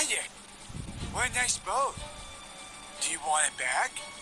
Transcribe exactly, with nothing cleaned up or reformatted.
you? What a nice boat. Do you want it back?